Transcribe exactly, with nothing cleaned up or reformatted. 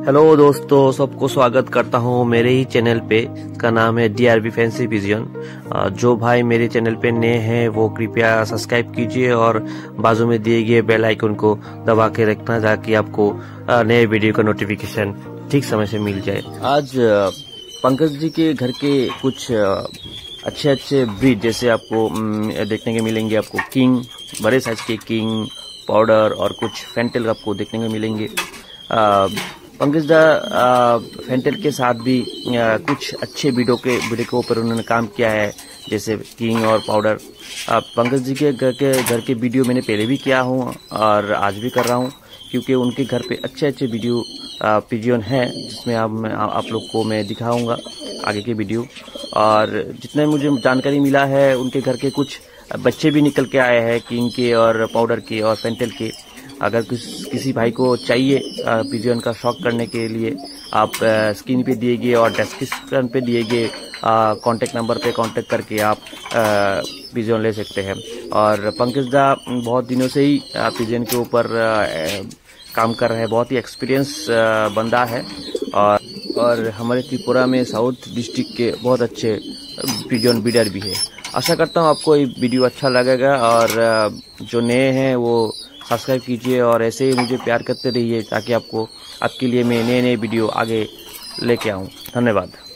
Hello दोस्तों, सबको स्वागत करता हूं मेरे ही चैनल पे। इसका नाम है डीआरबी फैंसी पिजियन। जो भाई मेरे चैनल पे नए हैं वो कृपया सब्सक्राइब कीजिए और बाजू में दिए गए बेल आइकन को दबा के रखना ताकि आपको नए वीडियो का नोटिफिकेशन ठीक समय से मिल जाए। आज पंकज जी के घर के कुछ अच्छे अच्छे ब्रीड जैसे आपको देखने के मिलेंगे। आपको किंग, बड़े साइज के किंग, पाउडर और कुछ फेंटेल आपको देखने को मिलेंगे। पंकज दा फेंटेल के साथ भी आ, कुछ अच्छे वीडियो के वीडियो के ऊपर उन्होंने काम किया है, जैसे किंग और पाउडर। पंकज जी के घर के घर के वीडियो मैंने पहले भी किया हूँ और आज भी कर रहा हूँ, क्योंकि उनके घर पे अच्छे अच्छे वीडियो पिजियन है जिसमें आप आप लोग को मैं दिखाऊंगा आगे के वीडियो। और जितने मुझे जानकारी मिला है उनके घर के कुछ बच्चे भी निकल के आए हैं, किंग के और पाउडर के और फेंटेल के। अगर किस, किसी भाई को चाहिए पिजियन का शौक करने के लिए, आप स्क्रीन पे दिए गए और डिस्क्रिप्शन पे दिए गए कांटेक्ट नंबर पे कांटेक्ट करके आप पिजियन ले सकते हैं। और पंकज दा बहुत दिनों से ही पिजियन के ऊपर काम कर रहे हैं, बहुत ही एक्सपीरियंस बंदा है। और और हमारे त्रिपुरा में साउथ डिस्ट्रिक्ट के बहुत अच्छे पिजियन ब्रीडर भी है। आशा करता हूँ आपको ये वीडियो अच्छा लगेगा और जो नए हैं वो सब्सक्राइब कीजिए और ऐसे ही मुझे प्यार करते रहिए ताकि आपको आपके लिए मैं नए नए वीडियो आगे लेके आऊँ। धन्यवाद।